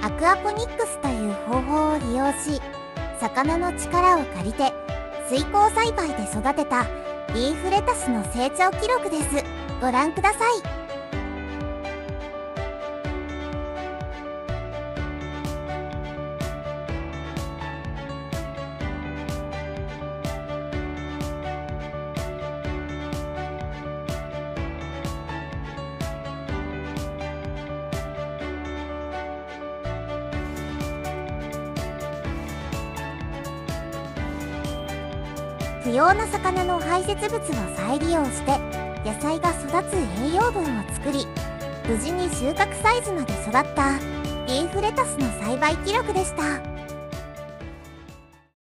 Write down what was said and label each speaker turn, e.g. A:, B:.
A: アクアポニックスという方法を利用し、魚の力を借りて水耕栽培で育てたリーフレタスの成長記録です。ご覧ください。不要な魚の排泄物を再利用して野菜が育つ栄養分を作り、無事に収穫サイズまで育ったリーフレタスの栽培記録でした。